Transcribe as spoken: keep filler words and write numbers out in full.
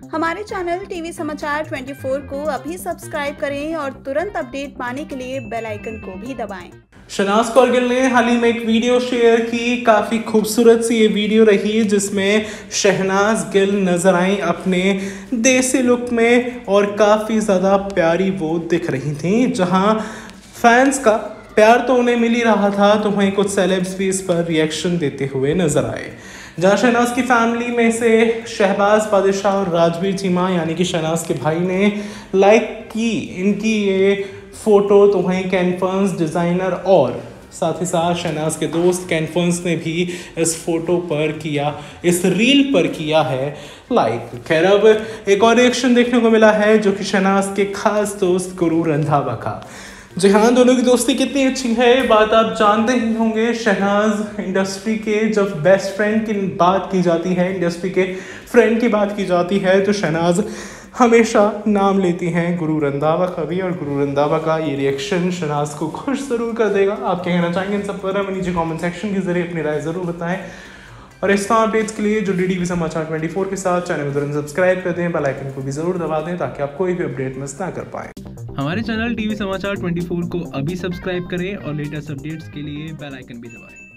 हमारे channel TV समाचार चौबीस को अभी सब्सक्राइब करें और तुरंत अपडेट पाने के लिए बेल आइकन को भी दबाएं। शहनाज कौर गिल ने हाल ही में एक वीडियो शेयर की। काफ़ी खूबसूरत सी ये वीडियो रही जिसमें शहनाज गिल नजर आई अपने देसी लुक में और काफ़ी ज़्यादा प्यारी वो दिख रही थी। जहां फैंस का प्यार तो उन्हें मिल ही रहा था तो वहीं कुछ सेलेब्स भी इस पर रिएक्शन देते हुए नजर आए। जहां शहनाज की फैमिली में से शहबाज बादशाह और राजवीर चीमा यानी कि शहनाज के भाई ने लाइक की इनकी ये फोटो, तो वहीं कैनफर्स डिज़ाइनर और साथ ही साथ शहनाज के दोस्त कैनफर्स ने भी इस फोटो पर किया, इस रील पर किया है लाइक। खैर अब एक और रिएक्शन देखने को मिला है जो कि शहनाज के खास दोस्त गुरु रंधावा का। जी हाँ, दोनों की दोस्ती कितनी अच्छी है बात आप जानते ही होंगे। शहनाज इंडस्ट्री के जब बेस्ट फ्रेंड की बात की जाती है, इंडस्ट्री के फ्रेंड की बात की जाती है तो शहनाज हमेशा नाम लेती हैं गुरु रंधावा का भी। और गुरु रंधावा का ये रिएक्शन शहनाज को खुश ज़रूर कर देगा। आप क्या कहना चाहेंगे इन सब पर हमें नीचे कमेंट सेक्शन के जरिए अपनी राय ज़रूर बताएं। और इस तरह अपडेट्स के लिए जो डी टी वी समाचार चौबीस के साथ चैनल को तुरंत सब्सक्राइब कर दें, बेल आइकन को भी ज़रूर दबा दें ताकि आप कोई भी अपडेट मिस ना कर पाएँ। हमारे चैनल टीवी समाचार चौबीस को अभी सब्सक्राइब करें और लेटेस्ट अपडेट्स के लिए बेल आइकन भी दबाएं।